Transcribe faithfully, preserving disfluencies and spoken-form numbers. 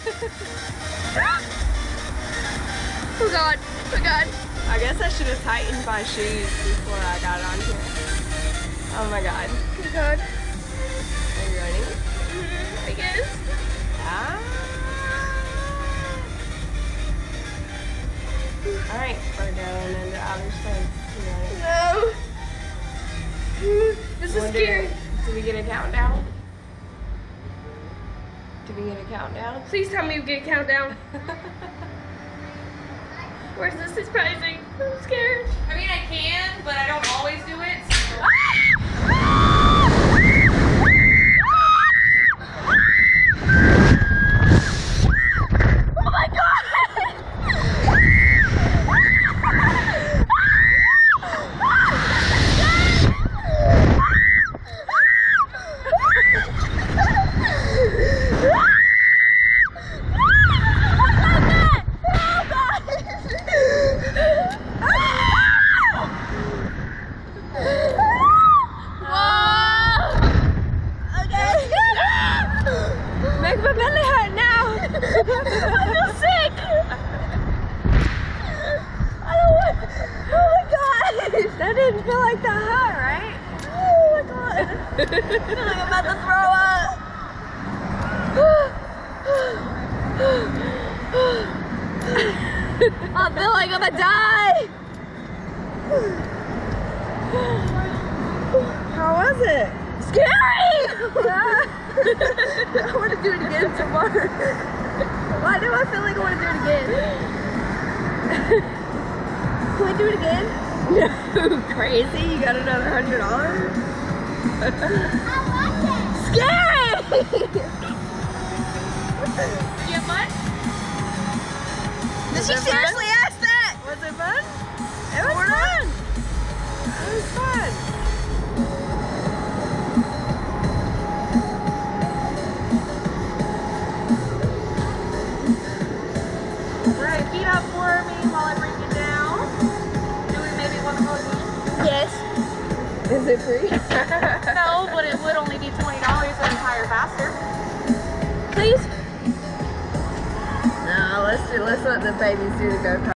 Oh God, oh God. I guess I should have tightened my shoes before I got on here. Oh my God. Oh God. Are you ready? Mm-hmm, I guess. Ah. Alright, we're going into outer space. You ready? No. This is Wonder- scary. Did we get a countdown? Did we get a countdown? Please tell me you get a countdown. Where's this surprising? I'm scared. I mean, I can, but I don't always do it. So. Oh my God! Make my belly hurt now. I feel sick. I don't want. Oh my God. That didn't feel like that hot, right? Oh my God. I feel like I'm about to throw up. I feel like I'm gonna die. How was it? Scary. I want to do it again tomorrow. Why do I feel like I want to do it again? Can we do it again? No, crazy? You got another hundred dollars? Scary! You have fun? Did she it fun? seriously ask that? Was it fun? It was We're not- fun. It was fun. Right, feet up for me while I bring you down. Do we maybe want to go again? Yes. Is it free? No, but it would only be twenty dollars and higher faster. Please? No, let's do. Let's let the babies do the go-kart.